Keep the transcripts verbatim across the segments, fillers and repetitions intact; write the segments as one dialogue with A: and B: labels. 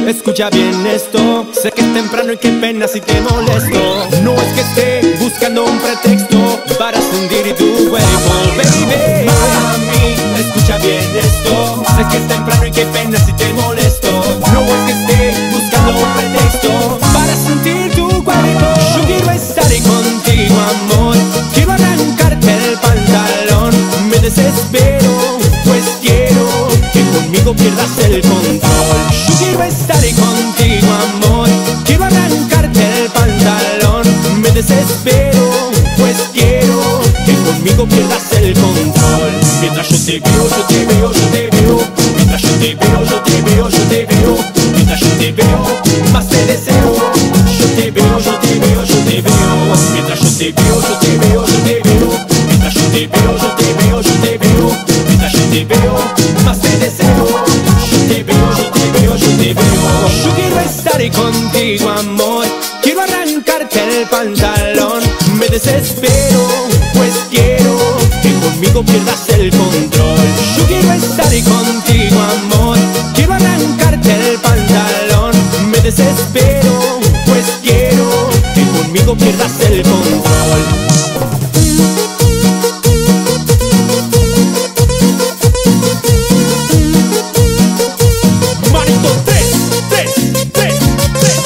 A: escucha bien esto. Sé que es temprano y qué pena si te molesto. No es que esté buscando un pretexto para sentir tu cuerpo, baby. Mami, escucha bien esto. Sé que es temprano y qué pena si te molesto. No es que esté buscando un pretexto para sentir tu cuerpo. Yo quiero estar contigo, amor. Quiero arrancarte el pantalón. Me desespero, pues quiero que conmigo pierdas el control. Yo quiero estar contigo, amor. Quiero arrancarte el pantalón. Me desespero, pues quiero que conmigo pierdas el control. Mientras yo te veo, yo te veo, yo te veo. Mientras yo te veo, yo te veo, yo te veo. Mientras yo te veo, más te deseo. Yo te veo, yo te veo, yo te veo. Mientras yo te veo, yo te veo, yo te veo. Mientras yo te veo, yo te veo, yo te veo. Mientras yo te veo, más te deseo. Yo te veo, yo te veo, yo te veo. Yo quiero estar contigo, amor. Quiero arrancarte el pantalón. Me desespero, pues quiero que conmigo pierdas el control. Yo quiero estar contigo, amor. Quiero arrancarte el pantalón. Me desespero, pues quiero que conmigo pierdas el control. Marito tres, tres, tres, tres.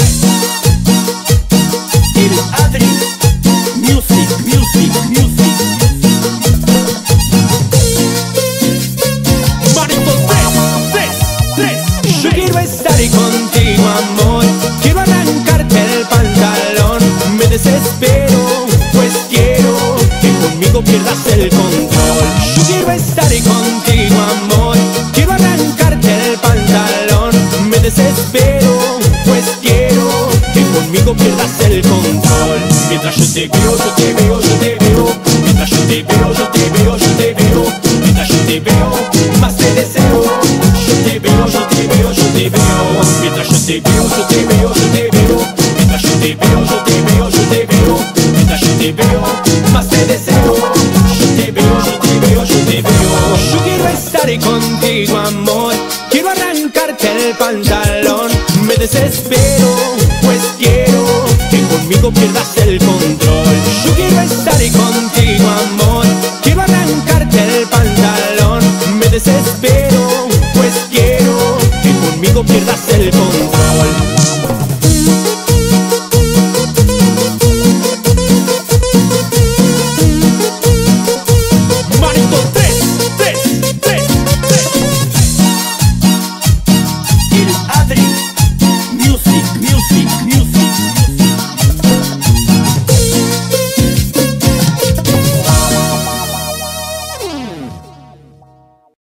A: El Adri, music, music, music. Marito tres, tres, tres. Yo quiero estar contigo, amor. Quiero arrancarte el pantalón. Me desespero, pues quiero que conmigo pierdas el control. Yo quiero estar contigo, amor. Quiero arrancarte el pantalón. Me desespero, pues quiero que conmigo pierdas el control. Mientras yo te veo, yo te veo, yo te veo. Mientras yo te veo, yo te veo, yo te veo. Mientras yo te veo, más te deseo. Yo te veo, yo te veo, yo te veo. Mientras yo te veo, yo te veo, yo te veo. Mientras yo te veo, yo te veo, yo te veo. Mientras yo te veo, más te deseo. Yo te veo, yo te veo, yo te veo. Yo quiero estar contigo, amor. Quiero arrancarte el pantalón. Me desespero, pues quiero que conmigo pierdas el control. Yo quiero estar contigo, amor. Quiero arrancarte el pantalón. Me desespero,